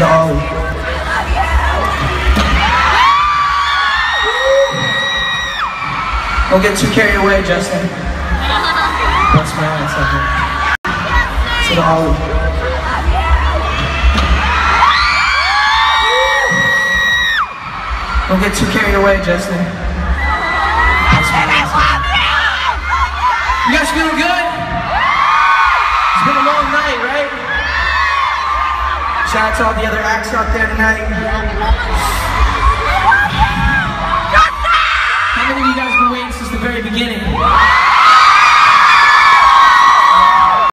the ollie. Don't get too carried away, Justin. Bust my ass up here. To the ollie. Don't get too carried away, Justin. Bust my ass up here. You guys feeling good? It's been a long night, right? Shout out to all the other acts out there tonight. How many of you guys have been waiting since the very beginning?